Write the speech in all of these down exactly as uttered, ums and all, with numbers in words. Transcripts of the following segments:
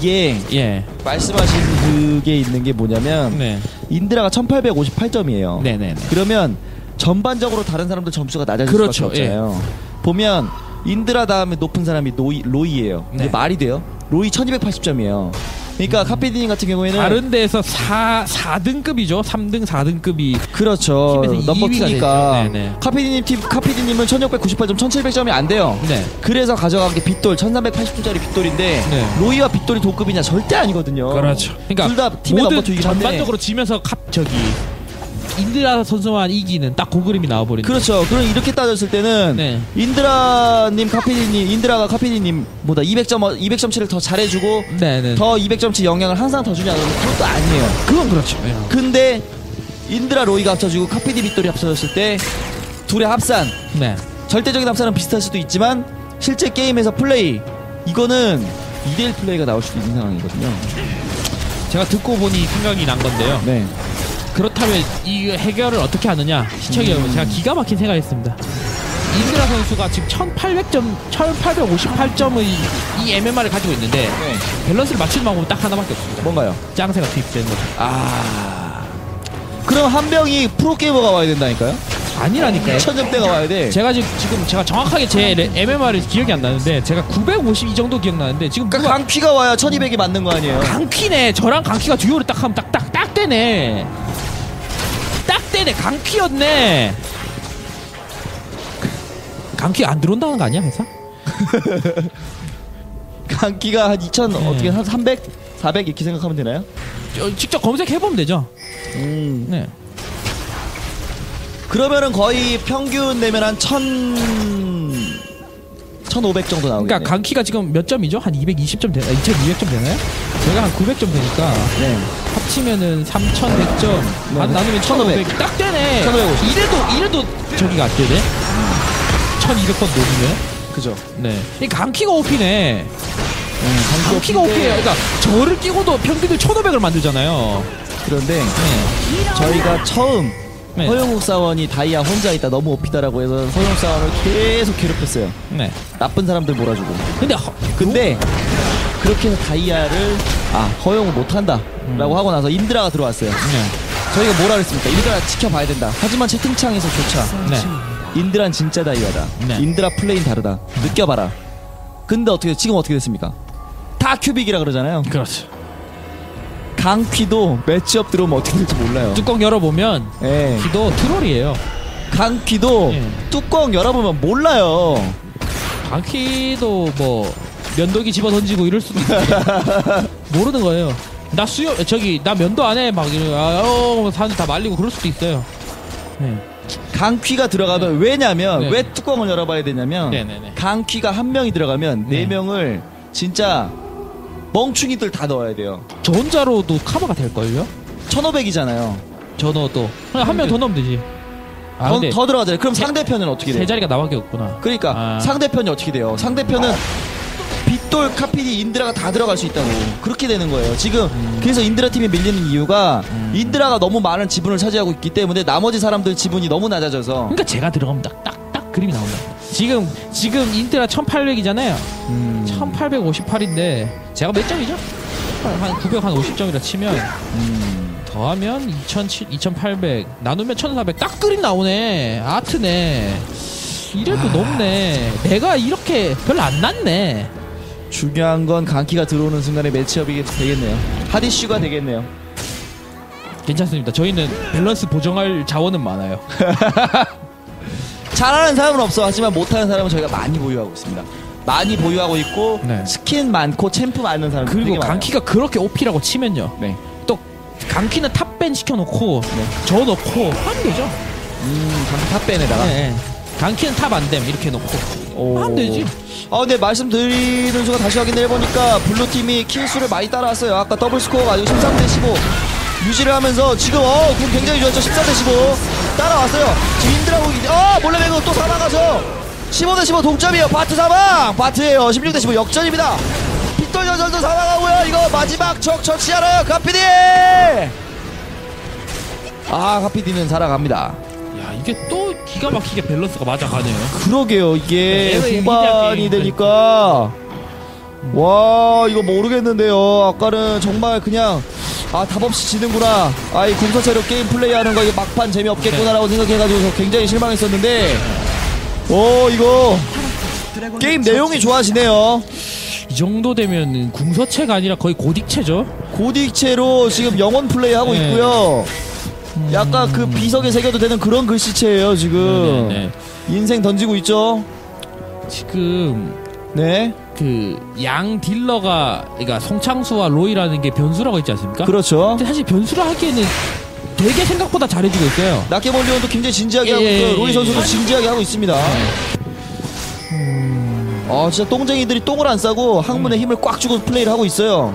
이게 예. 말씀하신 그게 있는 게 뭐냐면 네. 인드라가 천팔백오십팔 점이에요. 네네네. 그러면 전반적으로 다른 사람들 점수가 낮아질 그렇죠. 수밖에 없잖아요. 예. 보면 인드라 다음에 높은 사람이 로이, 로이예요. 네. 이게 말이 돼요? 로이 천이백팔십 점이에요. 그러니까 음. 카페디님 같은 경우에는 다른 데에서 사, 사 등급이죠. 삼 등, 사 등급이 그렇죠. 넘버 투니까 카페디님 팀 카페디님은 천육백구십팔 점, 천칠백 점이 안 돼요. 네. 그래서 가져간 게 빗돌 천삼백팔십 점짜리 빗돌인데 네. 로이와 빗돌이 동급이냐 절대 아니거든요. 그렇죠. 그러니까 둘 다 팀의 넘버 투이긴 한데 전반적으로 지면서 갑 저기 인드라 선수만 이기는 딱 그 그림이 나와버리는. 그렇죠. 그럼 이렇게 따졌을 때는 네. 인드라님 카피디님 인드라가 카피디님보다 이백 점 이백 점치를 더 잘해주고 네네. 더 이백 점치 영향을 항상 더 주냐 그러면 그것도 아니에요. 그건 그렇죠. 네. 근데 인드라 로이가 합쳐지고 카피디 빗돌이 합쳐졌을 때 둘의 합산 네. 절대적인 합산은 비슷할 수도 있지만 실제 게임에서 플레이 이거는 이 대 일 플레이가 나올 수도 있는 상황이거든요. 제가 듣고 보니 생각이 난 건데요. 네. 그렇다면 이 해결을 어떻게 하느냐 시청자 여러분 음. 제가 기가 막힌 생각했습니다. 인드라 선수가 지금 천팔백 점, 천팔백오십팔 점의 이 엠엠알을 가지고 있는데 네. 밸런스를 맞추는 방법은 딱 하나밖에 없습니다. 뭔가요? 짱새가 투입되는 거죠. 아, 그럼 한 명이 프로게이머가 와야 된다니까요? 아니라니까요. 천 점대가 와야 돼. 제가 지금, 지금 제가 정확하게 제 엠엠알이 기억이 안 나는데 제가 구백오십 이 정도 기억나는데 지금 그러니까 강퀴가 와야 천이백이 맞는 거 아니에요? 강퀴네. 저랑 강퀴가 듀오를 딱 하면 딱 딱 딱 되네. 딱 되네. 강퀴였네. 강퀴 안 들어온다는 거 아니야 회사? 강퀴가 한 이천 네. 어떻게 한 삼백? 사백 이렇게 생각하면 되나요? 저, 직접 검색해보면 되죠. 음. 네. 그러면은 거의 평균 내면 한 천... 천오백 정도 나오겠네요. 그러니까 강키가 지금 몇 점이죠? 한 이백이십 점 되나? 이천이백 점 되나요? 제가 한 구백 점 되니까 네. 합치면은 삼천백 점 네. 반 나누면 천오백 딱 되네. 천오백오십. 이래도 이래도 저기가 안 되네. 음. 천이백 번 노리면 그죠. 네. 이 강키가 오피네. 음, 강키가 오피예요. 그러니까 저를 끼고도 평균을 천오백을 만들잖아요. 그런데 네. 저희가 처음 네. 허용욱 사원이 다이아 혼자 있다 너무 오피다라고 해서 허용욱 사원을 계속 괴롭혔어요. 네. 나쁜 사람들 몰아주고. 근데 허, 근데 오? 그렇게 해서 다이아를 아 허용을 못한다 음. 라고 하고 나서 인드라가 들어왔어요. 네. 저희가 뭐라 그랬습니까? 인드라 지켜봐야 된다. 하지만 채팅창에서조차 네. 인드란 진짜 다이아다. 네. 인드라 플레이는 다르다. 음. 느껴봐라. 근데 어떻게 지금 어떻게 됐습니까? 다 큐빅이라 그러잖아요. 그렇죠. 강퀴도 매치업 들어오면 어떻게 될지 몰라요. 뚜껑 열어보면 네. 귀도 트롤이에요. 강퀴도 네. 뚜껑 열어보면 몰라요. 강퀴도 뭐 면도기 집어던지고 이럴 수도 있어요. 모르는 거예요. 나 수요 저기 나 면도 안 해 막 이러고 어, 사람들 다 말리고 그럴 수도 있어요. 네. 강퀴가 들어가면 네. 왜냐면 네. 왜 뚜껑을 열어봐야 되냐면 네, 네, 네. 강퀴가 한 명이 들어가면 네, 네 명을 진짜 멍충이들 다 넣어야 돼요. 저 혼자로도 커버가 될걸요? 천오백이잖아요. 저 넣어도 한 명 더 넣으면 되지. 아, 더, 더 들어가잖아요. 그럼 세, 상대편은 어떻게 돼요? 세 자리가 나밖에 없구나. 그러니까 아. 상대편이 어떻게 돼요? 상대편은 빗돌, 카피디, 인드라가 다 들어갈 수 있다고. 그렇게 되는 거예요. 지금 음. 그래서 인드라 팀이 밀리는 이유가 음. 인드라가 너무 많은 지분을 차지하고 있기 때문에 나머지 사람들 지분이 너무 낮아져서. 그러니까 제가 들어가면 딱 딱 딱 그림이 나온다. 지금 지금 인드라 천팔백이잖아요. 음. 천팔백오십팔인데 제가 몇 점이죠? 한 구백오십 점이라 치면 음. 더하면 이천칠, 이천팔백 나누면 천사백 딱 그림 나오네. 아트네. 이래도 아... 높네. 내가 이렇게 별로 안 났네. 중요한 건 강키가 들어오는 순간에 매치업이 되겠네요. 핫이슈가 되겠네요. 괜찮습니다. 저희는 밸런스 보정할 자원은 많아요. 잘하는 사람은 없어. 하지만 못하는 사람은 저희가 많이 보유하고 있습니다. 많이 보유하고 있고 네. 스킨 많고 챔프 많은 사람. 그리고 강키가 그렇게 오피라고 치면요. 네. 또 강키는 탑밴 시켜놓고 네. 저 넣고 하면 되죠. 음, 강키 탑밴에다가. 네. 강키는 탑 안됨 이렇게 놓고 오. 하면 되지. 아 근데 말씀드리는 순간 다시 확인을 해보니까 블루팀이 킬수를 많이 따라왔어요. 아까 더블 스코어 가지고 십삼 대 십오 유지를 하면서 지금 어 군 굉장히 좋았죠. 십사 대 십오 따라왔어요. 지금 인드라고 어 몰래 매고 또 사망하죠. 십오 대 십오 동점이에요. 바트 사망 바트예요. 십육 대 십오 역전입니다. 빗돌 전설도 사망하고요. 이거 마지막 적 처치하나요 카피디. 아 카피디는 살아갑니다. 야 이게 또 기가 막히게 밸런스가 맞아가네요. 그러게요. 이게 후반이 되니까 와 이거 모르겠는데요. 아까는 정말 그냥 아 답없이 지는구나, 아이 공사체로 게임 플레이하는 거 이게 막판 재미없겠구나라고 생각해가지고 굉장히 실망했었는데 오 이거 게임 내용이 좋아지네요. 이 정도 되면 궁서체가 아니라 거의 고딕체죠. 고딕체로 지금 영원 플레이하고 네. 있고요. 약간 그 비석에 새겨도 되는 그런 글씨체예요 지금. 네, 네. 인생 던지고 있죠. 지금 네 그 양 딜러가 그러니까 송창수와 로이라는 게 변수라고 있지 않습니까? 그렇죠. 근데 사실 변수를 하기에는 되게 생각보다 잘해주고 있어요. 나케몰리온도 굉장히 진지하게 예, 하고 있고요. 예, 로이 예, 선수도 예. 진지하게 하고 있습니다. 음... 아 진짜 똥쟁이들이 똥을 안 싸고 항문에 힘을 꽉 주고 플레이를 하고 있어요.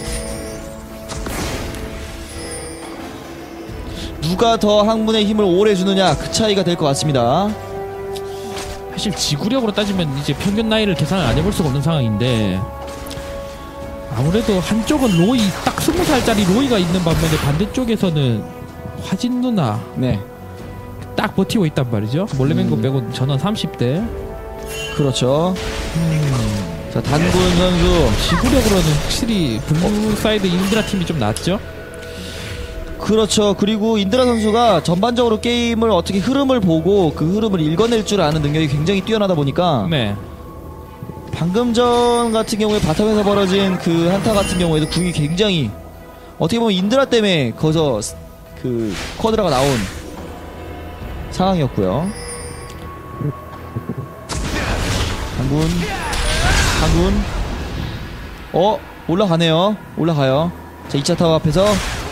누가 더 항문에 힘을 오래 주느냐 그 차이가 될 것 같습니다. 사실 지구력으로 따지면 이제 평균 나이를 계산을 안 해볼 수가 없는 상황인데 아무래도 한쪽은 로이 딱 스무 살짜리 로이가 있는 반면에 반대쪽에서는 화진 누나 네 딱 버티고 있단 말이죠. 몰래맹고 음. 빼고 전원 삼십 대. 그렇죠. 음. 자 단군 선수 지구력으로는 확실히 블루 사이드 인드라 팀이 좀 낫죠. 그렇죠. 그리고 인드라 선수가 전반적으로 게임을 어떻게 흐름을 보고 그 흐름을 읽어낼 줄 아는 능력이 굉장히 뛰어나다 보니까 네. 방금 전 같은 경우에 바텀에서 벌어진 그 한타 같은 경우에도 궁이 굉장히 어떻게 보면 인드라 때문에 거기서 그 쿼드라가 나온 상황이었고요. 한군 한군 어? 올라가네요. 올라가요. 자 이 차 타워 앞에서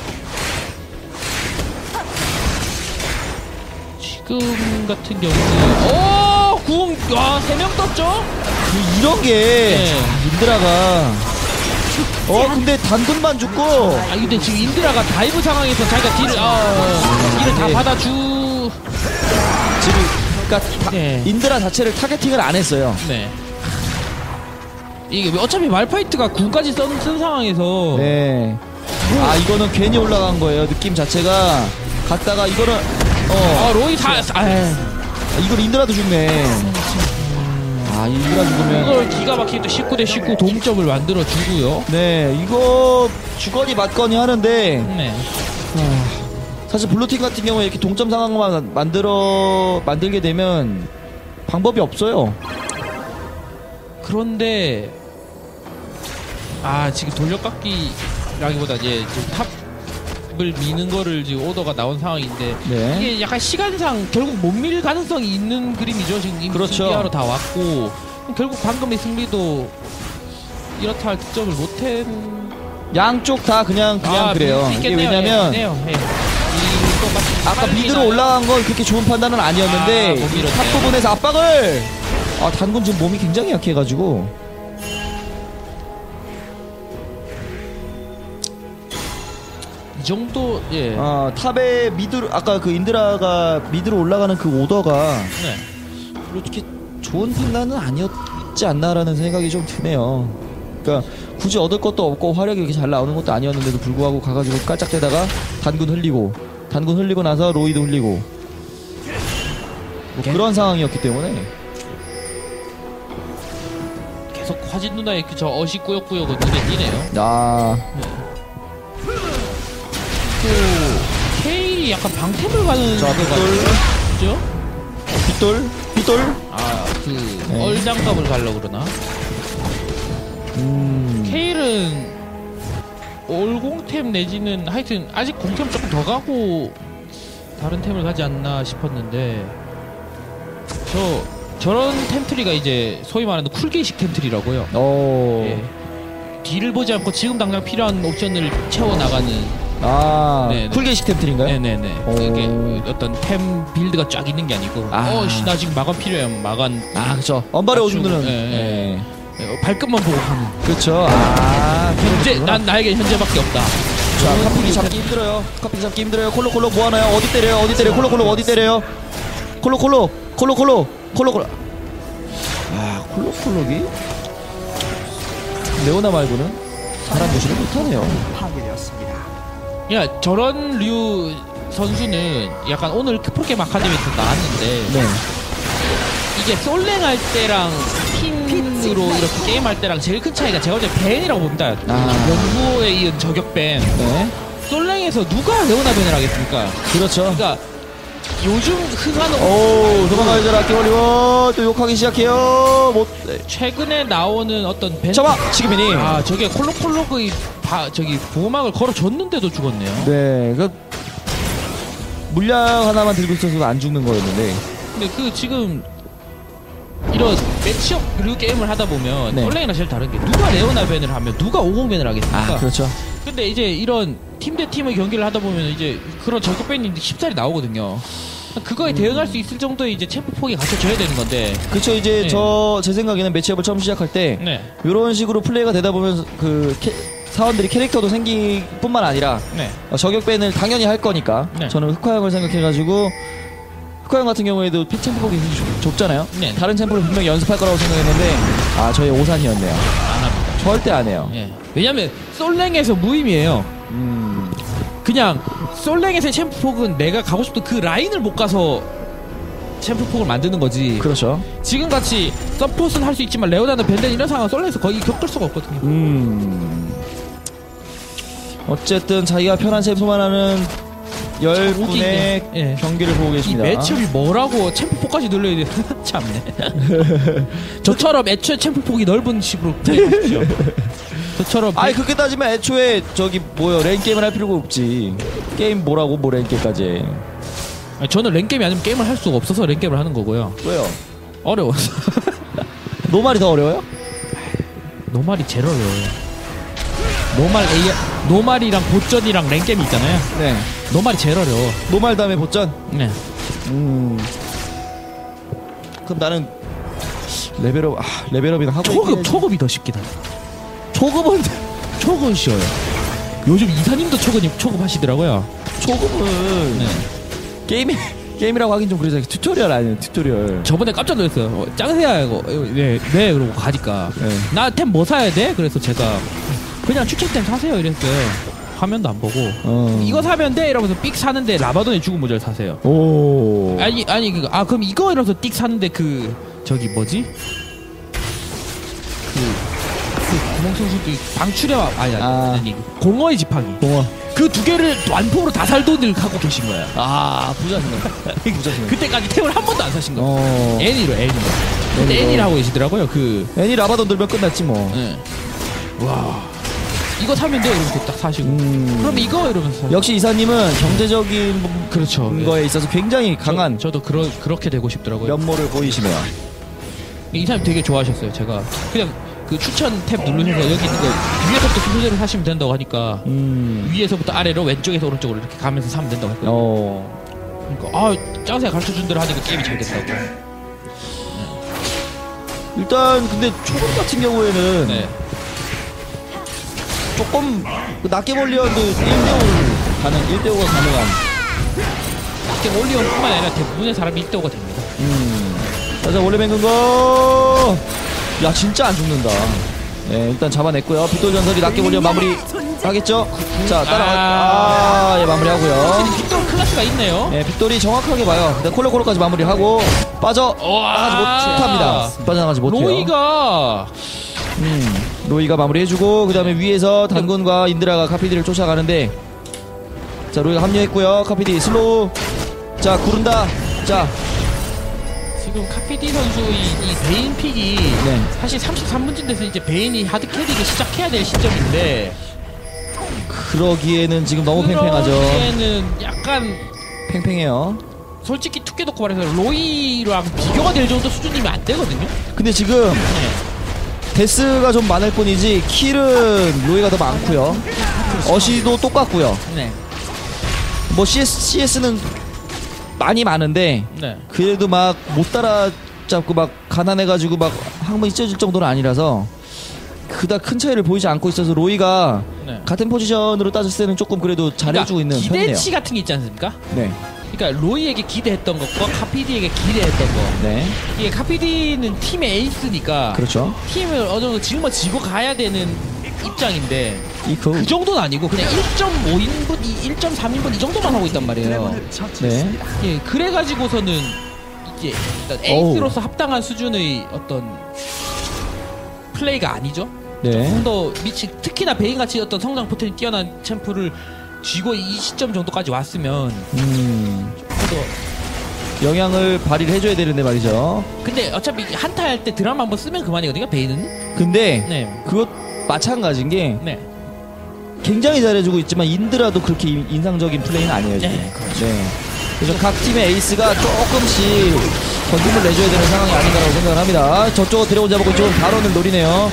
지금 같은 경우는 오! 궁! 와, 세 명 떴죠? 그 이런 게 네. 인드라가 어 근데 단군만 죽고 아 근데 지금 인드라가 다이브 상황에서 자기가 딜을 아 딜을 다 네. 받아주 지금 그러니까 다- 네. 인드라 자체를 타겟팅을 안 했어요. 네. 이게 어차피 말파이트가 궁까지 쓴, 쓴 상황에서 네. 아 이거는 괜히 올라간 거예요. 느낌 자체가 갔다가 이거는 어 아 로이 다 아, 이걸 인드라도 죽네. 아 인드라 죽으면 이걸 기가 막히게 또 십구 대 십구 동점을 만들어 주고요. 네 이거 주거니 맞거니 하는데 네. 사실 블루팀 같은 경우에 이렇게 동점 상황만 만들어 만들게 되면 방법이 없어요. 그런데 아 지금 돌려깎기라기보다 이제 지금 탑을 미는 거를 지금 오더가 나온 상황인데 네. 이게 약간 시간상 결국 못 밀 가능성이 있는 그림이죠. 지금 이미 그렇죠. 승리하러 다 왔고 결국 방금의 승리도 이렇다 할 득점을 못한 양쪽 다 그냥 그냥 아, 그래요. 밀수 이게 있겠네요. 왜냐면 예, 예. 이, 또 마치 아까 빨리 미드로 나요. 올라간 건 그렇게 좋은 판단은 아니었는데 아, 못 밀었네요. 탑 부분에서 압박을 아 단군 지금 몸이 굉장히 약해가지고 이 정도 예. 아 탑에 미드 아까 그 인드라가 미드로 올라가는 그 오더가 네. 그렇게 좋은 판단은 아니었지 않나라는 생각이 좀 드네요. 그러니까 굳이 얻을 것도 없고 화력이 이렇게 잘 나오는 것도 아니었는데도 불구하고 가가지고 깔짝대다가 단군 흘리고 단군 흘리고 나서 로이도 흘리고 뭐 그런 상황이었기 때문에 계속 화진 누나의 그 저 어시꾸역꾸역은 눈에 띄네요. 아 또 케일이 약간 방템을 가는 자, 것 빗돌. 같죠? 빗돌 빗돌 아그 네. 얼장갑을 가려고 그러나? 음 케일은 올공템 내지는 하여튼 아직 공템 조금 더 가고 다른 템을 가지 않나 싶었는데 저 저런 템트리가 이제 소위 말하는 쿨게이식 템트리라고요. 오. 예. 뒤를 보지 않고 지금 당장 필요한 옵션을 채워나가는 아, 네네. 쿨게이식 템트리인가요? 네네네. 오. 이게 어떤 템 빌드가 쫙 있는 게 아니고 아. 어씨 나 지금 마간 필요해 마간 아, 그쵸. 언발의 맞추고, 오줌들은. 예, 예. 어, 발끝만 보고 가는 그쵸. 아, 현재 난 나에게 현재밖에 없다. 자, 카피기 잡기 힘들어요. 카피기 잡기 힘들어요. 콜로 콜로 뭐 하나요? 어디 때려요? 어디 때려요? 콜로 콜로 어디 때려요? 콜로 콜로 콜로 콜로 콜로 콜로. 아, 콜로 콜로기? 레오나 말고는 사람 무시를 못하네요. 야 저런 류 선수는 약간 오늘 프로게임 아카데미에서 나왔는데 네. 이게 솔랭 할 때랑 핑으로 이렇게 게임할 때랑 제일 큰 차이가 제가 볼때 벤이라고 봅니다. 아. 연구에 이은 저격 벤. 네. 솔랭에서 누가 레오나 벤을 하겠습니까? 그렇죠. 그러니까 요즘 흥하는 오, 도망가야죠. 라키올리워 또 욕하기 시작해요. 못. 네. 최근에 나오는 어떤 벤. 잡아! 지금이니. 아, 저게 콜록콜록의 바, 저기 보호막을 걸어줬는데도 죽었네요. 네, 그 물량 하나만 들고 있어서 안 죽는 거였는데. 근데 그 지금 이런 매치업 그 게임을 하다 보면 네. 솔랭이랑 제일 다른 게 누가 레오나 벤을 하면 누가 오공 벤을 하겠습니까? 아, 그렇죠. 근데 이제 이런 팀 대 팀의 경기를 하다 보면 이제 그런 저격 벤이 쉽사리 나오거든요. 그거에 대응할 수 있을 정도의 이제 챔프 폭이 갖춰져야 되는 건데. 그렇죠. 이제 네. 저 제 생각에는 매치업을 처음 시작할 때 네. 이런 식으로 플레이가 되다 보면 그 캐, 사원들이 캐릭터도 생길 뿐만 아니라 네. 어, 저격밴을 당연히 할 거니까 네. 저는 흑화형을 생각해가지고 흑화형 같은 경우에도 피 챔프폭이 좁잖아요. 네. 다른 챔프를 분명히 연습할 거라고 생각했는데 아 저희 오산이었네요. 안 합니다. 절대 안 해요. 예. 왜냐면 솔랭에서 무의미해요. 음, 그냥 솔랭에서의 챔프폭은 내가 가고 싶던 그 라인을 못 가서 챔프폭을 만드는 거지. 그렇죠. 지금같이 서폿은 할 수 있지만 레오나는 밴드 이런 상황은 솔랭에서 거의 겪을 수가 없거든요. 음. 어쨌든 자기가 편한 챔프만 하는 열 참 분의 웃기네. 예. 경기를 보고 이 계십니다. 매치업이 뭐라고 챔프폭까지 늘려야 돼. 참네. 저처럼 애초에 챔프폭이 넓은 식으로 플레이하십시오. 저처럼 아니 그렇게 따지면 애초에 저기 뭐요 랭게임을 할 필요가 없지. 게임 뭐라고 뭐 랭게임까지 해. 아니, 저는 랭게임이 아니면 게임을 할 수가 없어서 랭게임을 하는 거고요. 왜요? 어려워서. 노말이 더 어려워요? 노말이 제일 어려워요. 노말 A, 노말이랑 보전이랑 랭게임이 있잖아요. 네. 노말이 제일 어려워. 노말 다음에 보전? 네. 음. 그럼 나는 레벨업, 아, 레벨업이나 하고 초급, 있긴 초급이 더 쉽긴 하다. 초급은 초급은 쉬워요. 요즘 이사님도 초급, 초급 하시더라고요. 초급은 네. 게임이 게임이라고 하긴 좀 그러잖아요. 튜토리얼 아니에요, 튜토리얼. 저번에 깜짝 놀랐어요. 어, 짱세야, 이거. 네, 네, 그러고 가니까. 네. 나 템 뭐 사야 돼? 그래서 제가 그냥 추천템 사세요. 이랬어요. 화면도 안 보고. 어. 이거 사면 돼? 이러면서 삑 사는데 라바돈의 죽은 모자를 사세요. 오. 아니, 아니, 그, 아, 그럼 이거 이러면서 띡 사는데 그, 저기 뭐지? 그, 그 구멍선수도 방출해와, 아니, 아니, 아. 아니, 공허의 지팡이. 공화. 그 두 개를 완폭으로 다 살 돈을 갖고 계신 거야. 아, 부자신가? 부자신가? 그때까지 템을 한 번도 안 사신 거야. 어. 애니로, 애니로. 근데 애니로. 애니를 하고 계시더라고요, 그. 애니 라바돈 들면 끝났지 뭐. 네. 와. 이거 사면 돼? 이러면서 딱 사시고. 음. 그럼 이거? 이러면서 사시고. 역시 이사님은 경제적인 그렇죠. 거에 있어서 굉장히 강한 저, 저도 그러, 그렇게 되고 싶더라고요. 면모를 보이시네요. 이 사람 되게 좋아하셨어요. 제가 그냥 그 추천 탭 누르셔서 여기 있는 거 위에서부터 순서대로 사시면 된다고 하니까 음. 위에서부터 아래로 왼쪽에서 오른쪽으로 이렇게 가면서 사면 된다고 했거든요. 어. 그러니까 아 짱새가 가르쳐준 대로 하니까 게임이 잘 됐다고. 일단 근데 초급 같은 경우에는 네. 조금 그 낮게 벌리어도 일 대 오 가능, 일 대 오가 가능한. 이게 올리온뿐만 아니라 대부분의 사람이 일 대 오가 됩니다. 음. 자, 원래 맹근 거. 야, 진짜 안 죽는다. 네, 일단 잡아냈고요. 빗돌 전설이 낮게 벌리어 마무리 하겠죠? 자, 따라가. 아. 아, 예, 마무리하고요. 확실히 빅돌 클래스가 있네요. 네, 빗돌이 정확하게 봐요. 일단 콜로콜로까지 마무리하고 빠져 나가지 못합니다. 빠져나가지 못해요. 로이가 음, 로이가 마무리해주고 그 다음에 위에서 단군과 인드라가 카피디를 쫓아가는데 자 로이가 합류했고요. 카피디 슬로우 자 구른다. 자 지금 카피디 선수의 이 베인 픽이 네. 사실 삼십삼 분쯤 돼서 이제 베인이 하드 캐리를 시작해야 될 시점인데 그러기에는 지금 너무 팽팽하죠. 그러기에는 약간 팽팽해요. 솔직히 투게 놓고 말해서 로이랑 비교가 될 정도 수준이면 안 되거든요. 근데 지금 네. 데스가 좀 많을 뿐이지 킬은 로이가 더 많고요. 어시도 똑같고요. 네. 뭐 씨에스, 씨에스는 많이 많은데 네. 그래도 막 못 따라잡고 막 가난해가지고 막 항문이 찢어질 정도는 아니라서 그닥 큰 차이를 보이지 않고 있어서 로이가 네. 같은 포지션으로 따졌을 때는 조금 그래도 잘해주고 있는 편이네요. 기대치 같은 게 있지 않습니까? 네, 그러니까 로이에게 기대했던 것과 카피디에게 기대했던 거. 네, 이게 카피디는 팀의 에이스니까 그렇죠. 팀을 어느 정도 짊어지고 가야 되는 입장인데 이거 그 정도는 아니고 그냥 일 점 오 인분, 일 점 삼 인분 이 정도만 하고 있단 말이에요. 네, 예, 그래가지고서는 이제 에이스로서 합당한 수준의 어떤 플레이가 아니죠. 네. 조금 더 미치 특히나 베인같이 어떤 성장 포텐이 뛰어난 챔프를 쥐고 이 시점 정도까지 왔으면 음. 더 영향을 발휘를 해줘야 되는데 말이죠. 근데 어차피 한타 할 때 드라마 한번 쓰면 그만이거든요. 베인은. 근데 네. 그것 마찬가지인 게 네. 굉장히 잘해주고 있지만 인드라도 그렇게 인상적인 플레이는 아니에요. 지금. 네, 그렇죠. 네. 그래서 각 팀의 에이스가 조금씩 건힘을 내줘야 되는 상황이 아닌가라고 생각을 합니다. 저쪽으로 드래곤 잡고 지금 바론을 노리네요.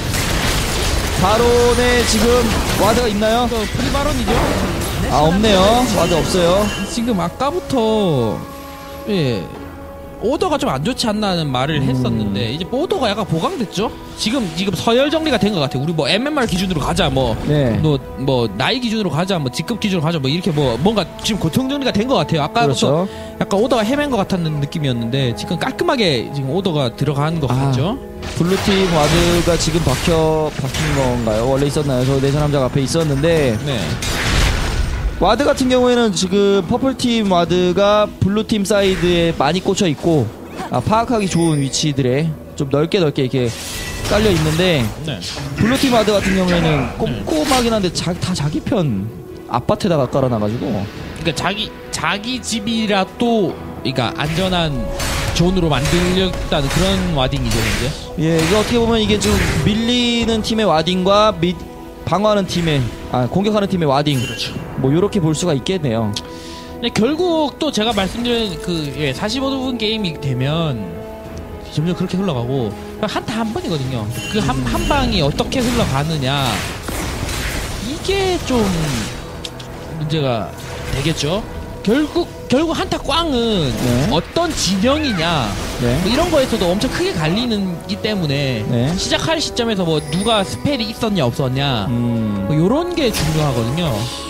바론에 지금 와드가 있나요? 그 프리바론이죠. 아, 없네요. 와드 없어요. 지금 아까부터 예 오더가 좀 안 좋지 않나 하는 말을 음. 했었는데 이제 오더가 약간 보강됐죠. 지금 지금 서열 정리가 된 것 같아요. 우리 뭐 엠엠알 기준으로 가자, 뭐 네. 뭐, 뭐 나이 기준으로 가자, 뭐 직급 기준으로 가자, 뭐 이렇게 뭐 뭔가 지금 고통 정리가 된 것 같아요. 아까부터 그렇죠. 약간 오더가 헤맨 것 같았는 느낌이었는데 지금 깔끔하게 지금 오더가 들어간 것 아. 같죠. 블루팀 와드가 지금 박혀 박힌 건가요? 원래 있었나요? 저 내전함작 앞에 있었는데 네. 와드 같은 경우에는 지금 퍼플팀 와드가 블루팀 사이드에 많이 꽂혀 있고 아, 파악하기 좋은 위치들에 좀 넓게 넓게 이렇게 깔려 있는데 네. 블루팀 와드 같은 경우에는 꼼꼼하긴 한데 자, 다 자기 편 앞밭에다가 깔아놔가지고 그러니까 자기 자기 집이라 또 그러니까 안전한 존으로 만들렸다는 그런 와딩이죠, 이제. 예, 이게 어떻게 보면 이게 좀 밀리는 팀의 와딩과 미, 방어하는 팀의 아 공격하는 팀의 와딩 그렇죠. 뭐 요렇게 볼 수가 있겠네요. 근데 결국 또 제가 말씀드린 그 예, 사십오 분 게임이 되면 점점 그렇게 흘러가고 한타 한 번이거든요. 그 한 한 방이 어떻게 흘러가느냐 이게 좀 문제가 되겠죠. 결국 결국 한타 꽝은 네. 어떤 진영이냐 네. 뭐 이런 거에서도 엄청 크게 갈리는기 때문에 네. 시작할 시점에서 뭐 누가 스펠이 있었냐 없었냐 음. 뭐 이런 게 중요하거든요.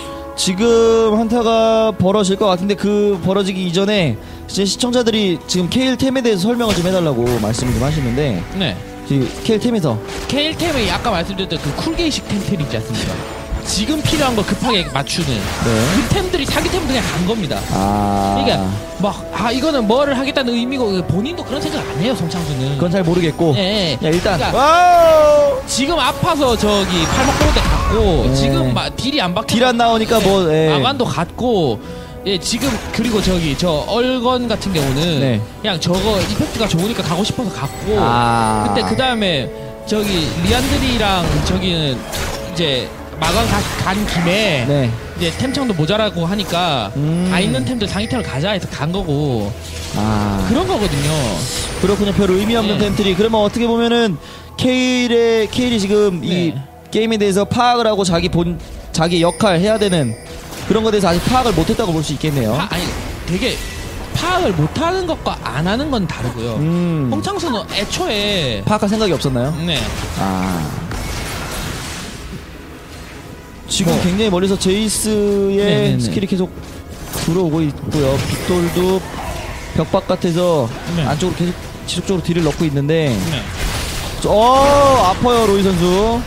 지금 한타가 벌어질 것 같은데 그 벌어지기 이전에 이제 시청자들이 지금 케일템에 대해서 설명을 좀 해달라고 말씀을 좀 하시는데 네. 지금 케일템에서 케일템이 아까 말씀드렸던 그 쿨게이식 템템 있지 않습니까? 지금 필요한 걸 급하게 맞추는 네. 그 템들이 사기템 그냥 간 겁니다. 아 그러니까 막 아 이거는 뭐를 하겠다는 의미고 본인도 그런 생각 안 해요, 성창수는. 그건 잘 모르겠고 네. 야 일단 그러니까 와우 지금 아파서 저기 팔목 보호대 갔고 네. 지금 막 딜이 안 박혀 딜 안 나오니까 뭐 예. 마관도 갔고 예 지금 그리고 저기 저 얼건 같은 경우는 네. 그냥 저거 이펙트가 좋으니까 가고 싶어서 갔고 아. 근데 그 다음에 저기 리안드리랑 저기는 이제 마관 가, 간 김에 네. 이제 템창도 모자라고 하니까 음. 다 있는 템들 상위템을 가자 해서 간 거고 아 그런 거거든요. 그렇군요. 별 의미 없는 네. 템트리. 그러면 어떻게 보면은 케일의 케일이 지금 네. 이 게임에 대해서 파악을 하고 자기 본 자기 역할 해야 되는 그런 것에 대해서 아직 파악을 못했다고 볼 수 있겠네요. 파, 아니 되게 파악을 못하는 것과 안 하는 건 다르고요. 음. 홍창수는 애초에 파악할 생각이 없었나요? 네. 아. 지금 뭐. 굉장히 멀리서 제이스의 네네네. 스킬이 계속 들어오고 있고요. 빅돌도 벽 바깥에서 네. 안쪽으로 계속 지속적으로 딜을 넣고 있는데 네. 어 아파요 로이 선수.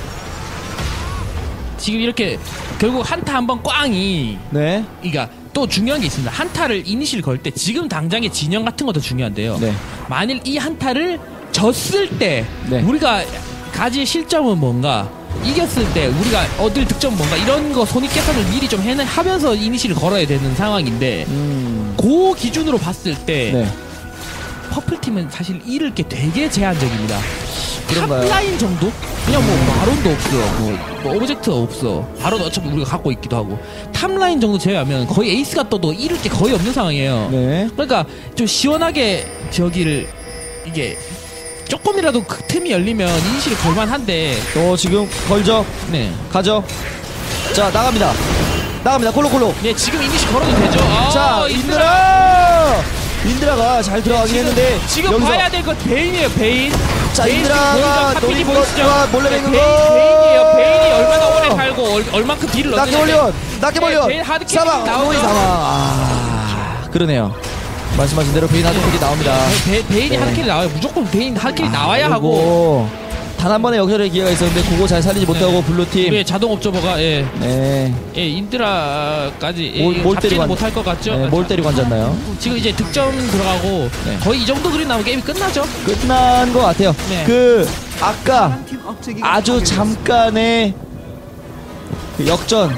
지금 이렇게 결국 한타 한번 꽝이 네. 그러니까 또 중요한 게 있습니다. 한타를 이니시를 걸 때 지금 당장의 진영 같은 것도 중요한데요. 네. 만일 이 한타를 졌을 때 네. 우리가 가질 실점은 뭔가 이겼을 때 우리가 얻을 득점은 뭔가 이런 거 손익계산을 미리 좀 해, 하면서 이니시를 걸어야 되는 상황인데 음. 그 기준으로 봤을 때 네. 퍼플팀은 사실 잃을 게 되게 제한적입니다. 그런가요? 탑라인 정도? 그냥 뭐 바론도 없어, 뭐, 뭐 오브젝트가 없어. 바론 어차피 우리가 갖고 있기도 하고 탑라인 정도 제외하면 거의 에이스가 떠도 잃을 게 거의 없는 상황이에요. 네. 그러니까 좀 시원하게 저기를 이게 조금이라도 그 틈이 열리면 이니시를 걸만한데 어 지금 걸죠. 네. 가죠. 자 나갑니다. 나갑니다. 콜로콜로. 네 지금 이니시 걸어도 되죠. 아, 자 인드라. 인드라가 잘 들어가긴 지금, 했는데 지금 여기서 봐야 될 건 베인이에요. 베인. 자, 베인 인드라가 지금 노린 보이시죠? 것과 몰래 네, 맹금 베인, 거. 베인이에요. 베인이 얼마나 오래 살고 얼, 얼만큼 딜을 낙게 넣는데 벌려. 낙게 벌려. 베인 하드캐리 사망. 나오죠. 노이 사망. 아 그러네요. 말씀하신 대로 베인 하드캐리 나옵니다. 베, 베인이 네. 하드캐리 나와요. 무조건 베인 하드캐리 아, 나와야 그리고 하고 단 한 번의 역전의 기회가 있었는데 그거 잘 살리지 못하고 네. 블루팀 우리의 자동 옵저버가 예, 네. 예 인드라까지 예, 뭘- 뭘 잡지는 때리고 못할 것 같죠? 네, 뭘 때리고 앉았나요? 지금 이제 득점 들어가고 네. 거의 이 정도 그림 나오면 게임이 끝나죠? 끝난 것 같아요. 네. 그 아까 아주 잠깐의 그 역전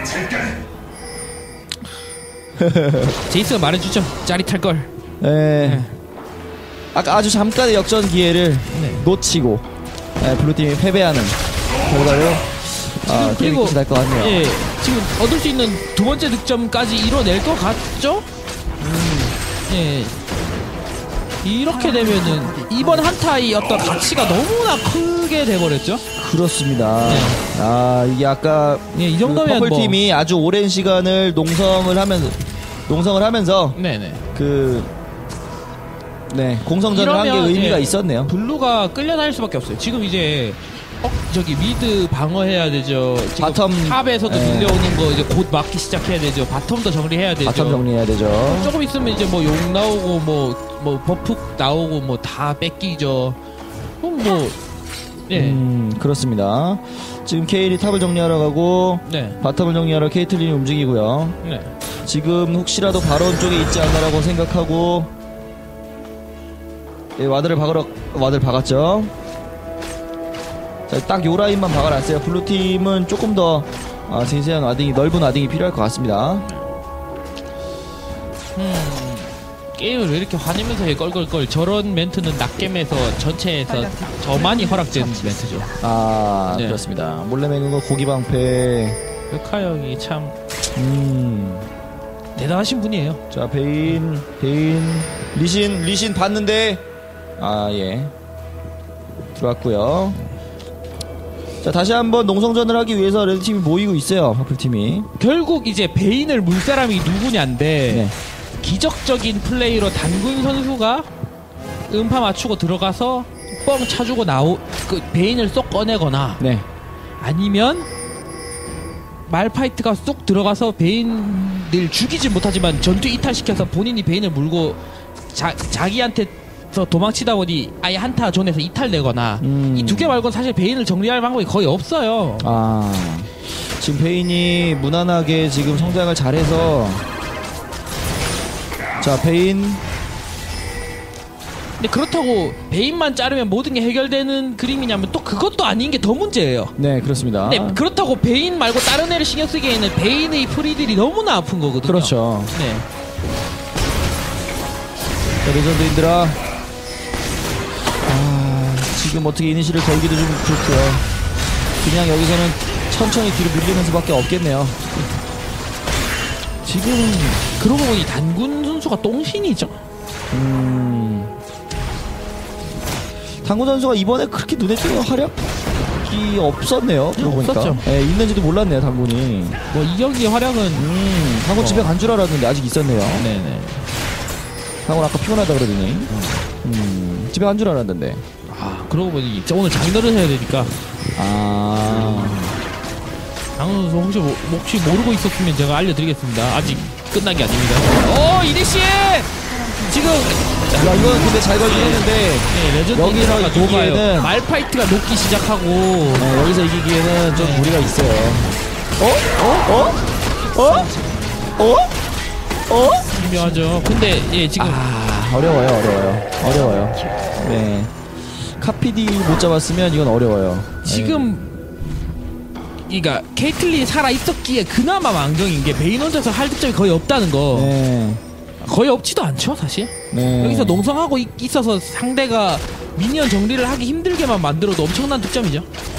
제이스가 말해주죠. 짜릿할 걸. 네. 아까 아주 잠깐의 역전 기회를 네. 놓치고 네, 블루팀이 패배하는 결과로 아, 게임이 그리고 끝이 날 것 같네요. 예, 지금 얻을 수 있는 두 번째 득점까지 이뤄낼 것 같죠? 음, 예. 이렇게 되면은 이번 한타의 어떤 가치가 너무나 크게 돼버렸죠? 그렇습니다. 네. 아 이게 아까 예, 이 정도면 퍼플 뭐. 팀이 아주 오랜 시간을 농성을 하면서 농성을 하면서 네네. 그 네, 공성전을 한 게 이러면, 의미가 예, 있었네요. 블루가 끌려다닐 수밖에 없어요. 지금 이제 어, 저기 미드 방어해야 되죠. 지금 바텀, 탑에서도 예. 밀려오는 거 이제 곧 막기 시작해야 되죠. 바텀도 정리해야 되죠. 바텀 정리해야 되죠. 조금 있으면 이제 뭐 욕 나오고 뭐 뭐 버프 나오고 뭐 다 뺏기죠. 그럼 뭐 예. 음, 그렇습니다. 지금 케일이 탑을 정리하러 가고 네. 바텀을 정리하러 케이틀린이 움직이고요. 네. 지금 혹시라도 바론 쪽에 있지 않나라고 생각하고 예, 와드를 박으러 와드를 박았죠. 자, 딱 요 라인만 박아놨어요. 블루팀은 조금 더 아, 세세한 와딩이 넓은 와딩이 필요할 것 같습니다. 음. 게임을 왜 이렇게 화내면서 해 껄껄껄. 저런 멘트는 낙겜에서 전체에서 저만이 허락된 멘트죠. 아 네. 그렇습니다. 몰래 매는 거 고기방패. 흑화 형이 참 음. 대단하신 분이에요. 자 베인 베인 리신 리신 봤는데 아 예 들어왔고요. 자 다시 한번 농성전을 하기 위해서 레드팀이 모이고 있어요. 퍼플팀이. 결국 이제 베인을 물 사람이 누구냐인데 네. 기적적인 플레이로 단군 선수가 음파 맞추고 들어가서 뻥 차주고 나오 그 베인을 쏙 꺼내거나 네. 아니면 말파이트가 쏙 들어가서 베인을 죽이지 못하지만 전투 이탈시켜서 본인이 베인을 물고 자, 자기한테서 도망치다 보니 아예 한타 존에서 이탈되거나 음. 이 두 개 말고는 사실 베인을 정리할 방법이 거의 없어요. 아 지금 베인이 무난하게 지금 성장을 잘해서 자 베인 근데 그렇다고 베인만 자르면 모든 게 해결되는 그림이냐면 또 그것도 아닌 게 더 문제예요. 네 그렇습니다. 근데 그렇다고 베인 말고 다른 애를 신경 쓰기에는 베인의 프리들이 너무나 아픈 거거든요. 그렇죠. 네. 자, 레전드 인드라 아 지금 어떻게 이니시를 걸기도 좀 그렇고요. 그냥 여기서는 천천히 뒤로 밀리는 수밖에 없겠네요. 지금 그러고 보니 단군 선수가 똥신이죠. 음 당구 선수가 이번에 그렇게 눈에 띄는 활약이 없었네요. 그러고 보니까. 없었죠. 예, 있는지도 몰랐네요 당군이. 뭐 이 경기 활약은 음 당군 어. 집에 간 줄 알았는데 아직 있었네요. 네네. 당군 아까 피곤하다 그러더니 음 집에 간 줄 알았는데. 아 그러고 보니 진짜 오늘 장렬을 해야 되니까 아 장훈 선수 혹시 모, 혹시 모르고 있었으면 제가 알려드리겠습니다. 아직 끝난 게 아닙니다. 어 이니시 지금 야 이건 근데 잘 걸긴 했는데 네, 레전드 여기서 인트라가 이기기에는- 녹아요. 말파이트가 녹기 시작하고 네, 여기서 이기기에는 좀 네. 무리가 있어요. 어? 어? 어? 어? 어? 유명하죠. 근데 예 지금 아 어려워요 어려워요 어려워요. 네 카피디 못 잡았으면 이건 어려워요. 지금 그러니까 케이틀린이 살아 있었기에 그나마 망정인 게 베인 혼자서 할 득점이 거의 없다는 거. 네. 거의 없지도 않죠 사실. 네. 여기서 농성하고 있, 있어서 상대가 미니언 정리를 하기 힘들게만 만들어도 엄청난 득점이죠.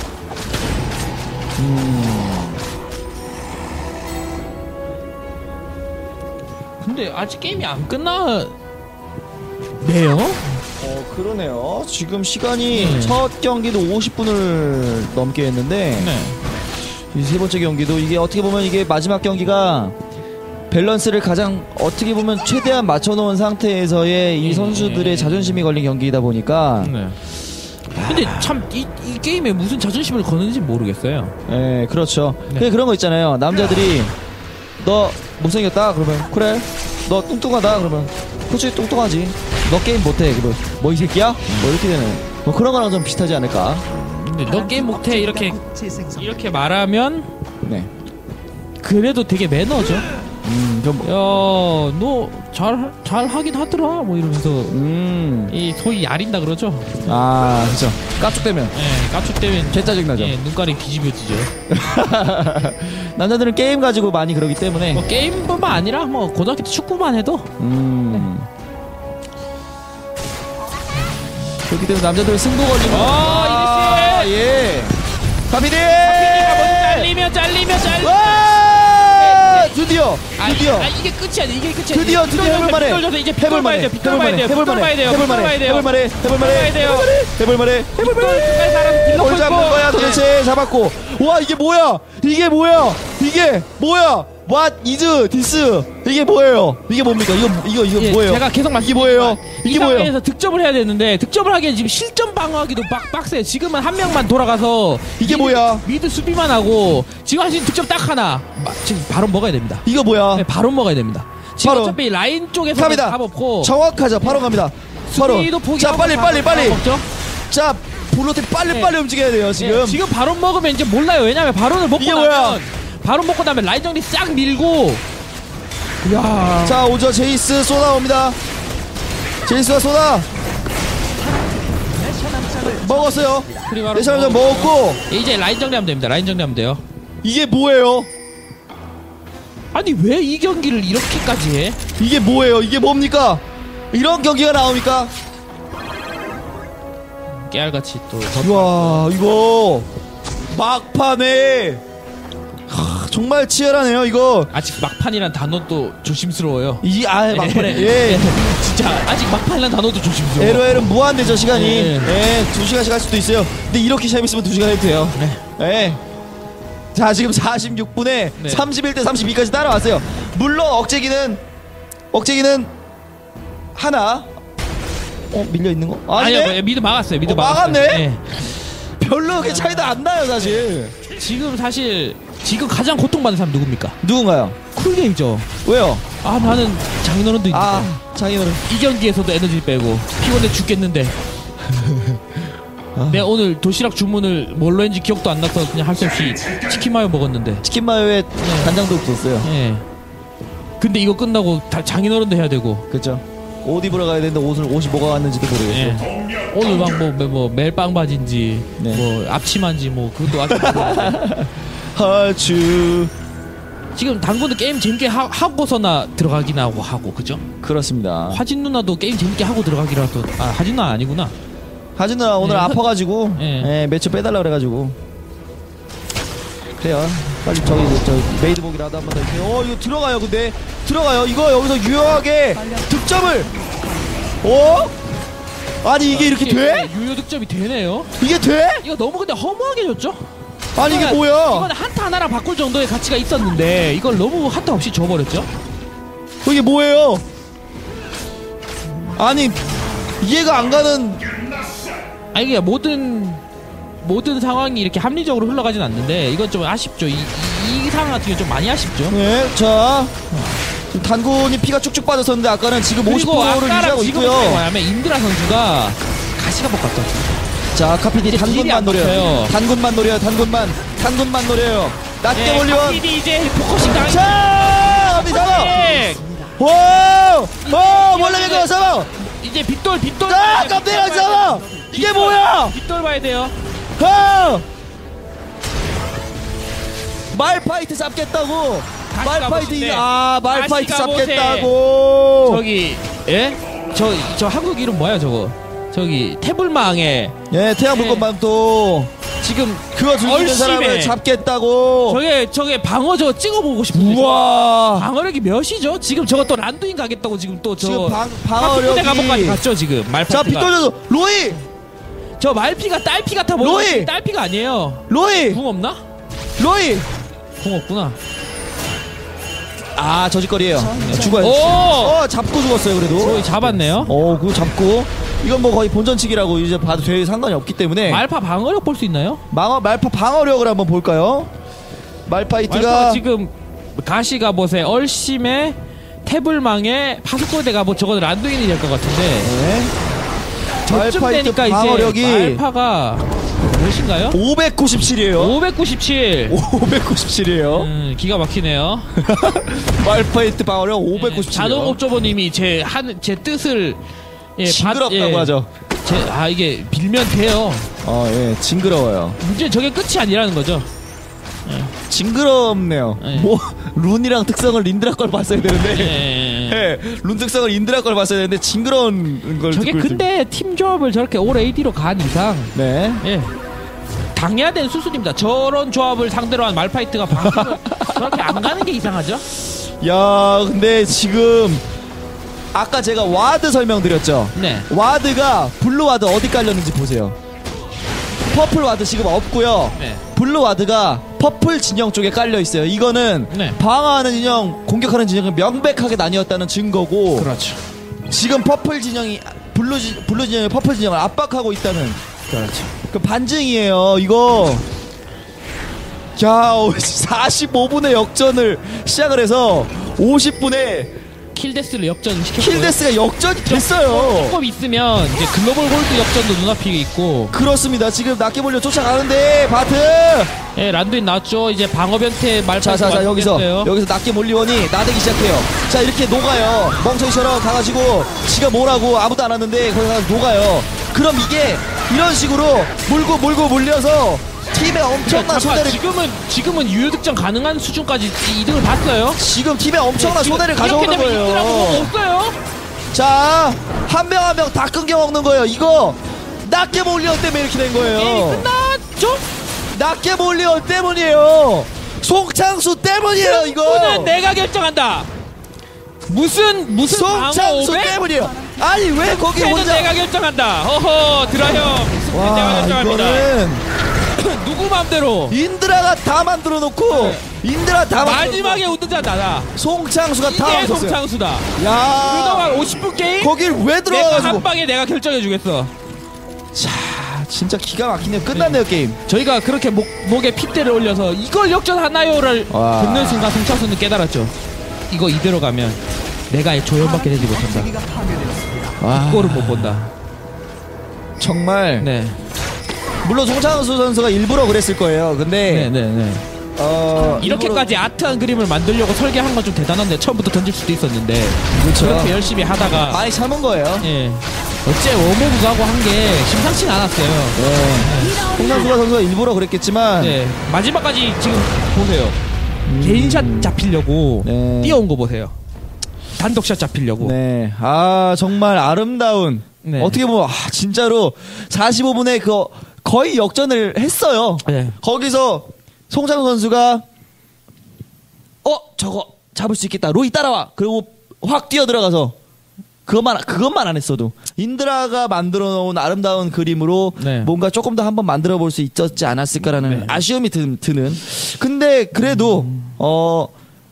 음. 근데 아직 게임이 안 끝나네요. 어 그러네요. 지금 시간이 네. 첫 경기도 오십 분을 넘게 했는데 네. 이 세 번째 경기도 이게 어떻게 보면 이게 마지막 경기가 밸런스를 가장 어떻게 보면 최대한 맞춰놓은 상태에서의 이 예, 선수들의 예. 자존심이 걸린 경기이다 보니까 네. 근데 참 이 이 게임에 무슨 자존심을 거는지 모르겠어요. 예 그렇죠. 네. 그게 그런 거 있잖아요. 남자들이 너 못생겼다 그러면 그래 너 뚱뚱하다 그러면 그치 뚱뚱하지 너 게임 못해 그러면 뭐 이 새끼야? 뭐 이렇게 되는 뭐 그런 거랑 좀 비슷하지 않을까. 근데 너 게임 못해 이렇게 이렇게 말하면 네. 그래도 되게 매너죠. 음, 좀 야, 너 잘 잘 하긴 하더라. 뭐 이러면서 음. 이 소위 야린다 그러죠. 아, 그렇죠. 깝죽대면 예, 까축되면 개 짜증나죠. 예, 눈깔이 뒤집어지죠. 남자들은 게임 가지고 많이 그러기 때문에 뭐 게임뿐만 아니라 뭐 고등학교 때 축구만 해도 음. 그렇기 때문에 남자들은 승부 걸리고 아, 이리씨 예. 가피디 잘리면 잘리면 잘리. 와! 드디어 드디어 아, 이게 끝이 아니야. 이게 끝이 아니야. 드디어 드디어 해볼만해 빗돌져서 이제 빗돌 봐야 돼요. 빗돌 봐야 돼요. 빗돌 봐야 돼요. 해볼만해 해볼만해 해볼만해 돼요. 해볼만해 해볼만해 사람 뭘 잡는 거야 도대체. 잡았고. 와, 이게 뭐야 이게 뭐야 이게 뭐야. What is this? 이게 뭐예요? 이게 뭡니까? 이거 이거 이거 예, 뭐예요? 제가 계속 이게 뭐예요? 이 이게 뭐예요? 상황에서 득점을 해야 되는데 득점을 하기엔 지금 실점 방어하기도 빡 빡세. 지금은 한 명만 돌아가서 이게 미드, 뭐야? 미드 수비만 하고 지금 하신 득점 딱 하나. 마, 지금 바로 먹어야 됩니다. 이거 뭐야? 네, 바로 먹어야 됩니다. 지금 바로. 어차피 라인 쪽에서 갑니다. 답 없고 정확하죠. 바로 갑니다. 바로. 수비도 자, 포기하고 빨리 다- 빨리 빨리. 다 먹죠? 자, 블루팀 빨리 네. 빨리 움직여야 돼요. 지금. 네, 지금 바로 먹으면 이제 몰라요. 왜냐면 바로는 먹고 이게 나면 뭐야? 바로 먹고 나면 라인 정리 싹 밀고. 야. 자, 오죠. 제이스 쏘다 옵니다. 제이스가 쏘다 먹었어요. 프리마로 내셔널전 먹었고. 이제 라인 정리하면 됩니다. 라인 정리하면 돼요. 이게 뭐예요? 아니 왜 이 경기를 이렇게까지 해? 이게 뭐예요? 이게 뭡니까? 이런 경기가 나옵니까? 깨알같이 또 와, 이거 막판에 하, 정말 치열하네요. 이거 아직 막판이란 단어도 조심스러워요. 이 아 막판에 예. 예. 진짜 아직 막판이란 단어도 조심스러워. 엘오엘은 무한대죠 시간이. 예. 예, 두 시간씩 할 수도 있어요. 근데 이렇게 재밌으면 두 시간 해도 돼요. 네. 예. 자, 지금 사십육 분에 네. 삼십일 대 삼십이까지 따라왔어요. 물론 억제기는 억제기는 하나. 어, 밀려 있는 거? 아니네. 아니요, 미드 막았어요. 미드 어, 막았어요. 막았네? 예. 별로 그렇게 차이도 안 나요, 사실. 지금 사실 지금 가장 고통받는 사람 누굽니까? 누군가요? 쿨게이죠. 왜요? 아 나는 장인어른도 있는데 아, 장인어른. 이 경기에서도 에너지 빼고 피곤해 죽겠는데. 내가 오늘 도시락 주문을 뭘로 했는지 기억도 안 나서 그냥 할 수 없이 치킨 마요 먹었는데. 치킨 마요에 간장도 없었어요. 예. 근데 이거 끝나고 다 장인어른도 해야 되고. 그렇죠. 옷 입으러 가야 되는데 옷을 옷이 뭐가 왔는지도 모르겠고. 예. 오늘 막뭐 뭐 멜빵 바지인지 네. 뭐 앞치마인지 뭐 그것도 아직 모르겠는데. 하츄. 지금 당구는 게임 재밌게 하, 하고서나 들어가긴 하고 하고 그죠? 그렇습니다. 화진 누나도 게임 재밌게 하고 들어가기라도. 아 화진 누나 아니구나. 하진 누나 오늘 예, 아파가지고 예. 예, 매출 빼달라 그래가지고 그래요. 빨리 저기 저 메이드복이라도 한번 더 이렇게. 어, 이거 들어가요. 근데 들어가요. 이거 여기서 유효하게 득점을. 어? 아니 이게 이렇게 돼? 유효 득점이 되네요. 이게 돼? 이거 너무 근데 허무하게 줬죠? 아니 이게 뭐야? 이거는 한타 하나랑 바꿀 정도의 가치가 있었는데 이걸 너무 한타 없이 줘버렸죠? 어, 이게 뭐예요? 아니 이해가 안 가는. 아니 그냥 모든 모든 상황이 이렇게 합리적으로 흘러가진 않는데 이건 좀 아쉽죠. 이, 이, 이 상황 같은 경우 좀 많이 아쉽죠. 네, 자 지금 단군이 피가 쭉쭉 빠졌었는데 아까는 지금 오십 그리고 퍼센트를 아까랑 유지하고 지금은 있고요. 뭐냐면 인드라 선수가 가시가 볶았죠. 자, 카피디 이제 딜이 단군만 안 노려요. 먹혀요. 단군만 노려요. 단군만 단군만 노려요. 낮게 예, 몰리원. 카피디 이제 포커싱 당해. 자, 갑니다. 와, 와, 몰래 매거 잡아. 이제 빗돌 빗돌. 아, 깜짝이야 잡아. 이게 뭐야? 빗돌 봐야 돼요. 아! 말파이트 잡겠다고. 다시 말파이트 가보신대. 아, 말파이트 다시 가보세. 잡겠다고. 저기 예? 저 저 한국 이름 뭐야 저거? 저기 태블망에 예, 태양 불꽃만 또 지금 그거 들고 있는 얼씨매. 사람을 잡겠다고. 저게 저게 방어 저거 찍어보고 싶은데. 우와. 방어력이 몇이죠? 지금 저거 또 란두인 가겠다고 지금 또 저 지금 방 방어력이. 감옥까지 갔죠 지금 자, 말파이트가. 빗돌려서 로이. 저 말피가 딸피 같아 보여. 로이! 딸피가 아니에요. 로이. 궁 없나? 로이. 궁 없구나. 아, 저짓거리예요. 죽어요. 오! 어, 잡고 죽었어요 그래도. 거의 잡았네요. 어, 그거 잡고. 이건 뭐 거의 본전치기라고 이제 봐도 될 상관이 없기 때문에. 말파 방어력 볼 수 있나요? 망어 말파 방어력을 한번 볼까요? 말파이트가 말파 지금 가시가 보세 얼심에 태블망에 파수골대 가보 저거 란두인이 될 것 같은데. 네. 저쯤 말파이트 되니까 방어력이 이제 말파가 몇인가요? 오백구십칠이에요. 오백구십칠. 오백구십칠이에요. 음, 기가 막히네요. 말파이트 방어력 오백구십칠. 자동 옵저버님이 제 한 제 뜻을 예, 징그럽다고 예, 하죠. 제, 아 이게 빌면 돼요. 어, 예, 징그러워요. 문제 저게 끝이 아니라는 거죠. 예. 징그럽네요. 예. 뭐 룬이랑 특성을 린드라 걸 봤어야 되는데, 예. 예, 룬 특성을 린드라 걸 봤어야 되는데 징그러운 걸. 저게 듣고 근데 팀 조합을 저렇게 올 에이디로 간 이상, 네. 예. 당해야 되는 수순입니다. 저런 조합을 상대로 한 말파이트가 방송을 저렇게 안 가는 게 이상하죠? 야, 근데 지금 아까 제가 와드 설명드렸죠. 네. 와드가 블루 와드 어디 깔렸는지 보세요. 퍼플 와드 지금 없고요. 네. 블루 와드가 퍼플 진영 쪽에 깔려 있어요. 이거는 네. 방어하는 진영, 공격하는 진영이 명백하게 나뉘었다는 증거고. 그렇죠. 지금 퍼플 진영이 블루 지, 블루 진영이 퍼플 진영을 압박하고 있다는 그렇죠. 그 반증이에요. 이거. 야, 사십오 분의 역전을 시작을 해서 오십 분에 킬데스를 역전시켰고요. 킬데스가 역전이 됐어요. 조금 있으면 이제 글로벌 골드 역전도 눈앞에 있고. 그렇습니다. 지금 낫게 몰려 쫓아가는데 바트. 예, 란두인 나왔죠. 이제 방어 변태 말파이트. 자자자 여기서 여기서 낫게 몰리원이 나대기 시작해요. 자 이렇게 녹아요. 멍청이처럼 가가지고 지가 뭐라고 아무도 안 왔는데 거기 가서 녹아요. 그럼 이게 이런 식으로 몰고 몰고 몰려서 팀에 엄청난 손해를. 지금은 지금은 유효 득점 가능한 수준까지 이득을 봤어요. 지금 팀에 엄청난 네, 손해를 이렇게 가져오는 되면 이득이라고 뭐가 거예요. 없어요. 자 한 명 한 명 다 끊겨 먹는 거예요. 이거 낫게 몰리원 때문에 이렇게 된 게임이 거예요. 끝났죠? 낫게 몰리원 때문이에요. 송창수 때문이에요. 이거 승부는 내가 결정한다. 무슨 무슨 방어 송창수 오백? 때문이에요. 아니 왜 거기 승패는 혼자. 내가 결정한다. 허허 드라형 승패 내가 와 결정합니다. 이거는 누구 맘대로. 인드라가 다 만들어 놓고 네. 인드라 다 마지막에 우승자 나다. 송창수가 다 이게 만들었어요. 송창수다. 야 그동안 오십 분 게임 거길 왜 내가 들어가가지고. 한 방에 내가 결정해 주겠어. 자 진짜 기가 막히네요. 끝났네요. 네. 게임. 저희가 그렇게 목, 목에 핏대를 올려서 이걸 역전하나요를 와. 듣는 순간 송창수는 깨달았죠. 이거 이대로 가면 내가 조연밖에 되지 못한다. 와. 골을 못 본다. 정말 네. 물론 송창수 선수가 일부러 그랬을 거예요. 근데 네네네. 어 이렇게까지 아트한 그림을 만들려고 설계한 건 좀 대단한데 처음부터 던질 수도 있었는데 그렇죠. 그렇게 열심히 하다가 많이 참은 거예요. 예. 어째 워모브 가고 한 게 심상치는 않았어요. 네. 송창수 선수가 일부러 그랬겠지만 네. 마지막까지 지금 보세요. 음. 개인샷 잡히려고 네. 뛰어온 거 보세요. 단독샷 잡히려고. 네. 아 정말 아름다운. 네. 어떻게 보면 아, 진짜로 사십오 분에 그 거의 역전을 했어요. 네. 거기서 송창수 선수가 어 저거 잡을 수 있겠다. 로이 따라와. 그리고 확 뛰어 들어가서 그것만 그것만 안 했어도 인드라가 만들어 놓은 아름다운 그림으로 네. 뭔가 조금 더 한번 만들어 볼 수 있었지 않았을까라는 네. 아쉬움이 드, 드는. 근데 그래도 음. 어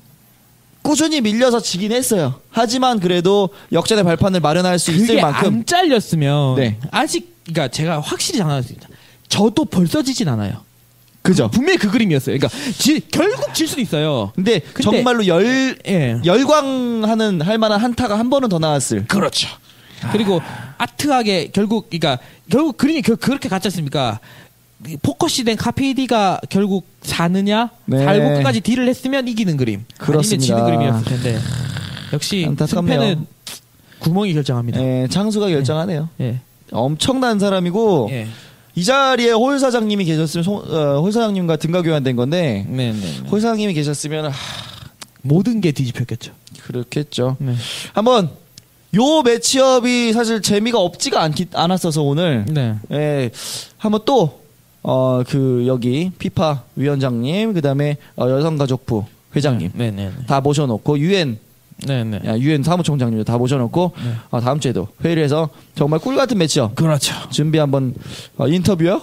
꾸준히 밀려서 지긴 했어요. 하지만 그래도 역전의 발판을 마련할 수 있을 그게 만큼. 안 잘렸으면 네. 아직 그러니까 제가 확실히 장담했습니다. 저도 벌써 지진 않아요. 그죠. 분명히 그 그림이었어요. 그러니까 지, 결국 질 수도 있어요. 근데, 근데- 정말로 열 예. 열광하는 할 만한 한타가 한 번은 더 나왔을. 그렇죠. 그리고 아트하게 결국 그러니까 결국 그림이 그, 그렇게 갔지 않습니까? 포커시된 카페이디가 결국 사느냐 네. 살고 끝까지 딜을 했으면 이기는 그림. 그렇습니다. 아니면 지는 그림이었을 텐데 역시 안타깝네요. 승패는 구멍이 결정합니다. 예, 창수가 결정하네요. 예. 엄청난 사람이고 예. 이 자리에 홀 사장님이 계셨으면 송, 어, 홀 사장님과 등가 교환된 건데 네, 네, 네. 홀 사장님이 계셨으면 하, 모든 게 뒤집혔겠죠. 그렇겠죠. 네. 한번 요 매치업이 사실 재미가 없지가 않기, 않았어서 오늘 네. 예, 한번 또 어, 그 여기 피파 위원장님 그다음에 어, 여성가족부 회장님 네, 네, 네. 다 모셔놓고 유엔 네, 네. 유엔 사무총장님 다 모셔놓고 네. 어, 다음 주에도 회의를 해서 정말 꿀 같은 매치업 그렇죠. 준비 한번 어, 인터뷰요?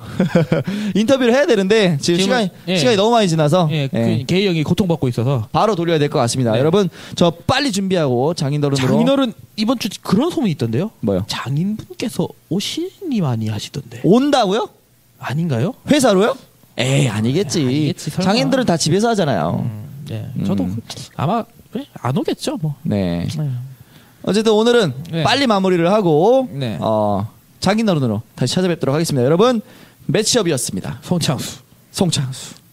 인터뷰를 해야 되는데 지금, 지금, 시간이 예. 시간이 너무 많이 지나서 예, 예, 그 게이 형이 고통받고 있어서 바로 돌려야 될 것 같습니다. 네. 여러분 저 빨리 준비하고 장인어른으로 장인어른 이번 주 그런 소문이 있던데요. 뭐요? 장인분께서 오시니 많이 하시던데 온다고요? 아닌가요? 회사로요? 에이 아니겠지. 에이, 아니겠지, 설마. 장인들은 다 집에서 하잖아요. 음, 네. 음. 저도 그- 아마 네, 안 오겠죠, 뭐. 네. 네. 어쨌든 오늘은 네. 빨리 마무리를 하고 네. 어, 장인어른으로 다시 찾아뵙도록 하겠습니다. 여러분 매치업이었습니다. 송창수. 송창수.